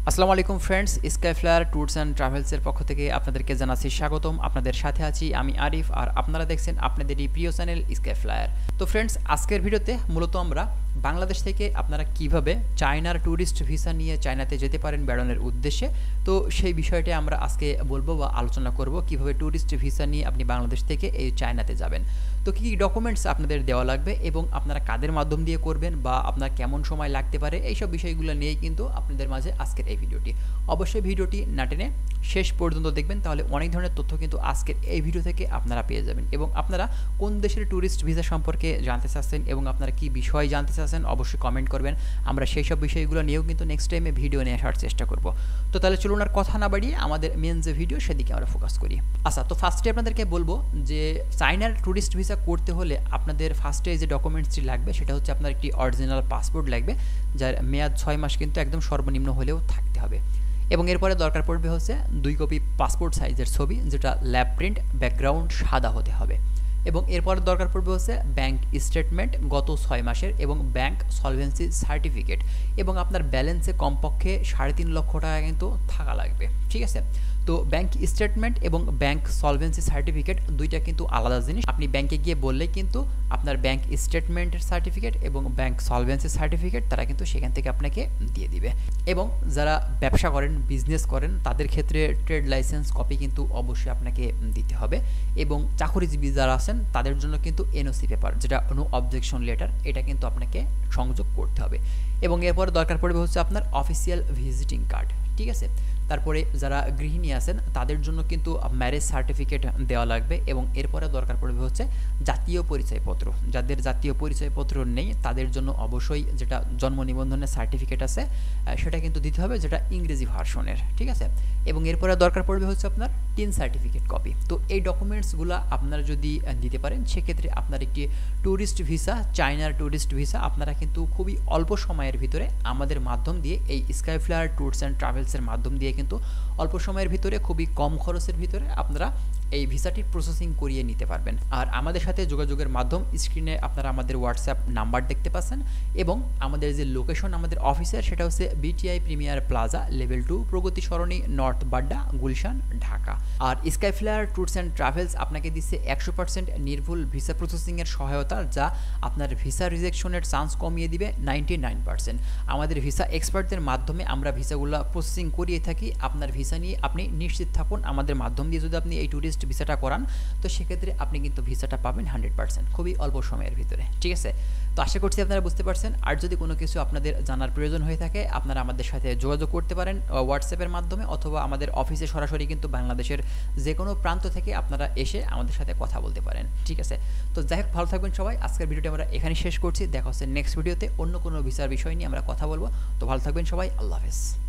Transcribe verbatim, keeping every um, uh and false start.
আসসালামু আলাইকুম friends, Skyflyer tours and ট্রাভেলসের পক্ষ থেকে আপনাদেরকে জানাচ্ছি স্বাগতম। আপনাদের সাথে আছি আমি আরিফ, আর আপনারা দেখছেন আপনাদেরই প্রিয় চ্যানেল স্কাইফ্লায়ার। তো ফ্রেন্ডস, আজকের ভিডিওতে মূলত আমরা বাংলাদেশ থেকে আপনারা কিভাবে চায়নার ট্যুরিস্ট ভিসা নিয়ে চায়নাতে যেতে পারেন বেড়ানোর উদ্দেশ্যে, তো সেই বিষয়টা আমরা আজকে বলবো বা আলোচনা করব কিভাবে ট্যুরিস্ট ভিসা নিয়ে আপনি বাংলাদেশ থেকে এই চায়নাতে যাবেন। তো কী কী ডকুমেন্টস আপনাদের দেওয়া লাগবে এবং আপনারা কাদের মাধ্যম দিয়ে করবেন বা আপনার কেমন সময় লাগতে পারে, এইসব বিষয়গুলো নিয়েই কিন্তু আপনাদের মাঝে আজকের এই ভিডিওটি। অবশ্যই ভিডিওটি না টেনে শেষ পর্যন্ত দেখবেন, তাহলে অনেক ধরনের তথ্য কিন্তু আজকের এই ভিডিও থেকে আপনারা পেয়ে যাবেন। এবং আপনারা কোন দেশের ট্যুরিস্ট ভিসা সম্পর্কে জানতে চাচ্ছেন এবং আপনারা কী বিষয় জানতে চাচ্ছেন অবশ্যই কমেন্ট করবেন। আমরা সেই সব বিষয়গুলো নিয়েও কিন্তু নেক্সট টাইমে ভিডিও নিয়ে আসার চেষ্টা করব। তো তাহলে চলুন আর কথা না বাড়িয়ে আমাদের মেন যে ভিডিও সেদিকে আমরা ফোকাস করি। আচ্ছা, তো ফার্স্টে আপনাদেরকে বলবো যে চায়নার ট্যুরিস্ট ভিসা করতে হলে আপনাদের ফার্স্টে যে ডকুমেন্টসটি লাগবে সেটা হচ্ছে আপনার একটি অরিজিনাল পাসপোর্ট লাগবে, যার মেয়াদ ছয় মাস কিন্তু একদম সর্বনিম্ন হলেও থাকতে হবে। এবং এরপরে দরকার পড়বে হচ্ছে দুই কপি পাসপোর্ট সাইজের ছবি, যেটা ল্যাব প্রিন্ট, ব্যাকগ্রাউন্ড সাদা হতে হবে। এবং এরপরে দরকার পড়বে হচ্ছে ব্যাংক স্টেটমেন্ট গত ছয় মাসের এবং ব্যাংক সলভেন্সি সার্টিফিকেট, এবং আপনার ব্যালেন্সে কমপক্ষে সাড়ে তিন লক্ষ টাকা কিন্তু থাকা লাগবে। ঠিক আছে, তো ব্যাংক স্টেটমেন্ট এবং ব্যাংক সলভেন্সি সার্টিফিকেট দুইটা কিন্তু আলাদা জিনিস। আপনি ব্যাংকে গিয়ে বললেই কিন্তু আপনার ব্যাংক স্টেটমেন্টের সার্টিফিকেট এবং ব্যাংক সলভেন্সি সার্টিফিকেট তারা কিন্তু সেখান থেকে আপনাকে দিয়ে দিবে। এবং যারা ব্যবসা করেন, বিজনেস করেন, তাদের ক্ষেত্রে ট্রেড লাইসেন্স কপি কিন্তু অবশ্যই আপনাকে দিতে হবে। এবং চাকরিজীবী যারা আছেন তাদের জন্য কিন্তু এনওসি পেপার, যেটা নো অবজেকশন লেটার, এটা কিন্তু আপনাকে সংযোগ করতে হবে। এবং এরপরে দরকার পড়বে হচ্ছে আপনার অফিসিয়াল ভিজিটিং কার্ড। ঠিক আছে, তারপরে যারা গৃহিণী আছেন তাদের জন্য কিন্তু ম্যারেজ সার্টিফিকেট দেওয়া লাগবে। এবং এরপরে দরকার পড়বে হচ্ছে জাতীয় পরিচয়পত্র। যাদের জাতীয় পরিচয়পত্র নেই তাদের জন্য অবশ্যই যেটা জন্ম নিবন্ধনের সার্টিফিকেট আছে সেটা কিন্তু দিতে হবে, যেটা ইংরেজি ভার্সনের। ঠিক আছে, এবং এরপরে দরকার পড়বে হচ্ছে আপনার টিন সার্টিফিকেট কপি। তো এই ডকুমেন্টসগুলো আপনারা যদি দিতে পারেন সেক্ষেত্রে আপনার একটি ট্যুরিস্ট ভিসা, চায়নার ট্যুরিস্ট ভিসা আপনারা কিন্তু খুবই অল্প সময়ের ভিতরে আমাদের মাধ্যম দিয়ে, এই স্কাইফ্লায়ার ট্যুরস অ্যান্ড ট্রাভেলসের মাধ্যম দিয়ে কিন্তু অল্প সময়ের ভিতরে খুবই কম খরচের ভিতরে আপনারা এই ভিসাটির প্রসেসিং করিয়ে নিতে পারবেন। আর আমাদের সাথে যোগাযোগের মাধ্যম স্ক্রিনে আপনারা আমাদের হোয়াটসঅ্যাপ নাম্বার দেখতে পাচ্ছেন, এবং আমাদের যে লোকেশন আমাদের অফিসের সেটা হচ্ছে BTI premier plaza level two, Pragati Sarani, north Badda, Gulshan, Dhaka. আর স্কাইফ্লায়ার ট্যুরস অ্যান্ড ট্রাভেলস আপনাকে দিচ্ছে একশো পার্সেন্ট নির্ভুল ভিসা প্রসেসিংয়ের সহায়তা, যা আপনার ভিসা রিজেকশনের চান্স কমিয়ে দিবে নাইনটি নাইন পার্সেন্ট। আমাদের ভিসা এক্সপার্টদের মাধ্যমে আমরা ভিসাগুলো প্রসেসিং করিয়ে থাকি। আপনার ভিসা নিয়ে আপনি নিশ্চিত থাকুন, আমাদের মাধ্যম দিয়ে যদি আপনি এই ট্যুরিস্ট ভিসাটা করান তো সেক্ষেত্রে আপনি কিন্তু ভিসাটা পাবেন হান্ড্রেড পার্সেন্ট খুবই অল্প সময়ের ভিতরে। ঠিক আছে, তো আশা করছি আপনারা বুঝতে পারছেন। আর যদি কোনো কিছু আপনাদের জানার প্রয়োজন হয়ে থাকে আপনারা আমাদের সাথে যোগাযোগ করতে পারেন হোয়াটসঅ্যাপের মাধ্যমে, অথবা আমাদের অফিসে সরাসরি কিন্তু বাংলাদেশের যে কোনো প্রান্ত থেকে আপনারা এসে আমাদের সাথে কথা বলতে পারেন। ঠিক আছে, তো যাই হোক, ভালো থাকবেন সবাই। আজকের ভিডিওটি আমরা এখানে শেষ করছি। দেখা হচ্ছে নেক্সট ভিডিওতে অন্য কোনো ভিসার বিষয় নিয়ে আমরা কথা বলবো। তো ভালো থাকবেন সবাই, আল্লাহ হাফেজ।